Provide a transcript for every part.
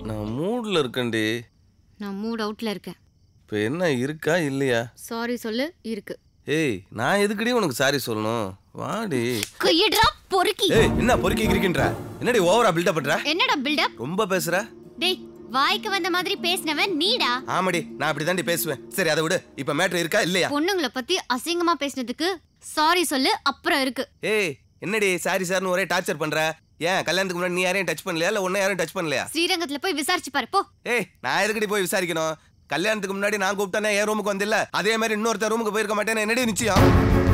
நான் மூட்ல இருக்கேன்டி. நான் மூட் அவுட்ல இருக்கேன். இப்போ என்ன இருக்கா இல்லையா? சாரி சொல்லு. இருக்கு. ஏய் நான் எதுக்குடி உனக்கு சாரி சொல்லணும்? வாடி. கையடா பொறுக்கி. ஏய் என்ன பொறுக்கி கிரிக்கின்ற? என்னடி ஓவரா பில்ட் அப் பண்ற? என்னடா பில்ட் அப்? ரொம்ப பேசுற. டேய் வாய்க்கு வந்த மாதிரி பேசினவன் நீடா. ஆமாடி நான் அப்படி தாண்டி பேசுவேன். சரி அதை விடு. இப்போ மேட்டர் இருக்கா இல்லையா? பொண்ணுங்கள பத்தி அசிங்கமா பேசினதுக்கு சாரி சொல்லு. அப்புறம் இருக்கு. ஏய் என்னடி சாரி சார்னு ஒரே டார்ச்சர் பண்ற? ஏன் கல்யாணத்துக்கு முன்னாடி நீ யாரையும் டச் பண்ணலையா இல்ல உன்னை யாரையும் டச் பண்ணலையா? ஸ்ரீரங்கத்துல போய் விசாரிச்சு பாரு போ. ஏய் நான் எதுக்கடி போய் விசாரிக்கணும்? கல்யாணத்துக்கு முன்னாடி நான் கூப்பிட்டேனே என் ரூமுக்கு வந்தில்ல, அதே மாதிரி இன்னொருத்தர் ரூமுக்கு போயிருக்க மாட்டேன்னு என்னடி நிச்சயம்?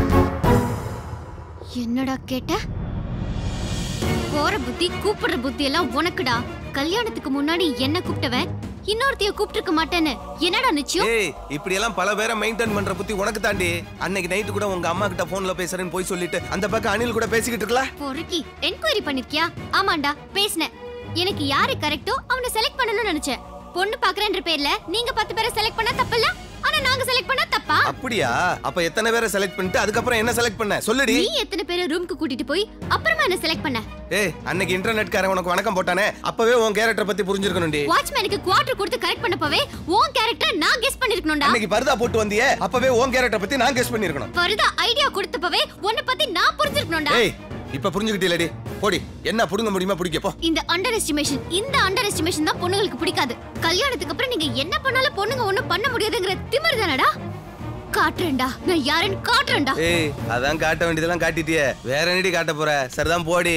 என்னடா கேட்ட? போற புத்தி கூப்பிடுற புத்தி எல்லாம் உனக்குடா. கல்யாணத்துக்கு முன்னாடி என்ன கூப்பிட்டவன் இன்னொருத்தைய கூப்பிட்டுருக்க மாட்டேன்னு என்னடா நிச்சயம்? ஏய் இப்படி எல்லாம் பல பேரை மெயின்டைன் பண்ற புத்தி உனக்கு தாண்டி. அன்னைக்கு நைட்டு கூட உங்க அம்மா கிட்ட போன்ல பேசுறேன்னு போய் சொல்லிட்டு அந்த பக்கம் அனில் கூட பேசிக்கிட்டு இருக்கல. பொறுக்கி என்கொயரி பண்ணிருக்கியா? ஆமாண்டா பேசினேன். எனக்கு யாரு கரெக்ட்டோ அவனை செலக்ட் பண்ணணும்னு நினைச்சேன். பொண்ணு பாக்குறேன்ற பேர்ல நீங்க 10 பேரை செலக்ட் பண்ணா தப்பில்ல, ஆனா நாங்க செலக்ட் பண்ணா தப்பா? அப்படியா? அப்ப எத்தனை பேரை செலக்ட் பண்ணிட்டு அதுக்கப்புறம் என்ன செலக்ட் பண்ண சொல்லுடி. நீ எத்தனை பேரை ரூமுக்கு கூட்டிட்டு போய் அப்புறமா என்ன செலக்ட் பண்ண? ஏய் அன்னைக்கு இன்டர்நெட் காரன் உனக்கு வணக்கம் போட்டானே, அப்பவே உன் கேரக்டர் பத்தி புரிஞ்சிருக்கணும்டி. வாட்ச்மேனுக்கு குவார்ட்டர் கொடுத்து கரெக்ட் பண்ணப்பவே உன் கேரக்டர் நான் கெஸ் பண்ணிருக்கணும்டா. அன்னைக்கு பர்தா போட்டு வந்தியே அப்பவே உன் கேரக்டர் பத்தி நான் கெஸ் பண்ணிருக்கணும். பர்தா ஐடியா கொடுத்தப்பவே உன்னை பத்தி நான் புரிஞ்சிருக்கணும்டா. ஏய் இப்ப புரிஞ்சுக்கிட்டீலடி. போடி. என்ன புடுங்க முடியுமா புடிக்க போ. இந்த அண்டர் எஸ்டிமேஷன் தான் பொண்ணுங்களுக்கு பிடிக்காது. கல்யாணத்துக்கு அப்புறம் நீங்க என்ன பண்ணாலும் பொண்ணுங்க ஒண்ணும் பண்ண முடியாதுங்கற திமிரு தானடா. காட்றேன்டா நான் யாரன்னு காட்றேன்டா. ஏய் அதான் காட்ட வேண்டியதெல்லாம் காட்டிட்டியே, வேற என்னடி காட்ட போற? சரிதான் போடி.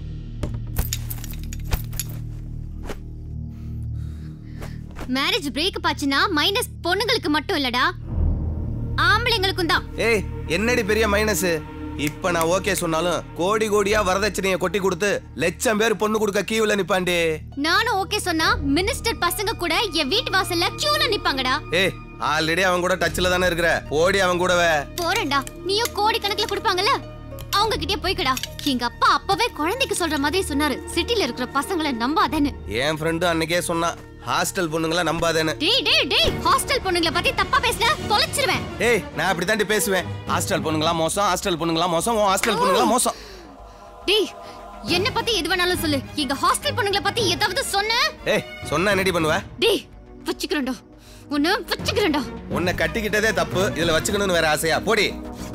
மேரேஜ் பிரேக் ஆச்சுனா மைனஸ் பொண்ணுங்களுக்கு மட்டும் இல்லடா, ஆம்பளைங்களுக்கும் தான். ஏய் என்னடி பெரிய மைனஸ்? இப்ப நான் ஓகே சொன்னாலும் கோடி கோடியா வரதட்சணையை கொட்டி கொடுத்து லட்சம் பேர் பொண்ணு கொடுக்க கியூல நிப்பாண்டி. நானும் ஓகே சொன்னா மினிஸ்டர் பசங்க கூட என் வீட்டு வாசல்ல கியூல நிப்பாங்கடா. ஏய் ஆல்ரெடி அவன் கூட டச்ல தானே இருக்கற, ஓடி அவன் கூடவே போறேன்டா. நீயும் கோடி கணக்குல கொடுப்பாங்கல, அவங்க கிட்டே போய்க்கடா. எங்க அப்பா அப்பவே குழந்தைக்கு சொல்ற மாதிரி சொன்னாரு, சிட்டில இருக்கிற பசங்களை நம்பாதேன்னு. என் ஃப்ரெண்டு அன்னைக்கே சொன்னா ஹாஸ்டல் பொண்ணுங்கள நம்பாதேன்னு. டேய் ஹாஸ்டல் பொண்ணுங்கள பத்தி தப்பா பேசுன தொலைச்சிருவேன். ஏய் நான் அப்படி தாண்டி பேசுவேன். ஹாஸ்டல் பொண்ணுங்களா மோசம், ஹாஸ்டல் பொண்ணுங்களா மோசம், உன் ஹாஸ்டல் பொண்ணுங்களா மோசம். டேய் என்ன பத்தி எது வேணாலும் சொல்லு, எங்க ஹாஸ்டல் பொண்ணுங்கள பத்தி ஏதாவது சொன்ன? ஏய் சொன்னா என்னடி பண்ணுவ? டேய் வச்சுக்கிறேன்டா, உன்னை வச்சுக்கிறேன்டா. உன்னை கட்டிக்கிட்டதே தப்பு, இதுல வச்சுக்கணும்னு வேற ஆசையா? போடி.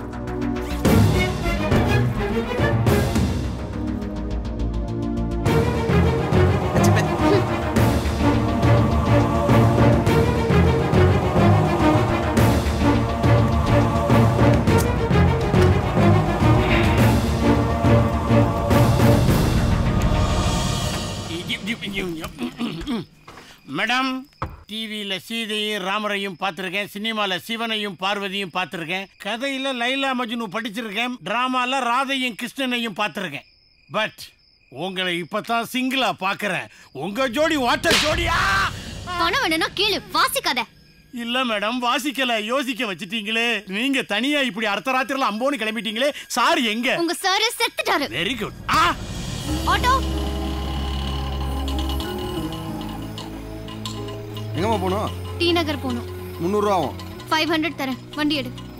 மேடம் டிவியில் சீதையும் ராமரையும் பார்த்துருக்கேன், சினிமாவில் சிவனையும் பார்வதியும் பார்த்துருக்கேன், கதையில் லைலா மஜ்னு படிச்சிருக்கேன், டிராமாவில் ராதையும் கிருஷ்ணனையும் பார்த்துருக்கேன். பட் உங்களை இப்பதான் சிங்கிளா பார்க்குறேன். உங்க ஜோடி வாட்டர் ஜோடியா? பணம் வேணும்னா கேளு, வாசிக்காத. இல்ல மேடம் வாசிக்கல, யோசிக்க வச்சிட்டீங்களே. நீங்க தனியா இப்படி அர்த்தராத்திரில அம்போன்னு கிளம்பிட்டீங்களே. சார் எங்க? உங்க சார் செத்துட்டாரு. Very good. ஆட்டோ எங்கம்மா போகணும்? டி நகர் போகணும். 300 ரூபா ஆகும். 500 தரேன், வண்டி எடு.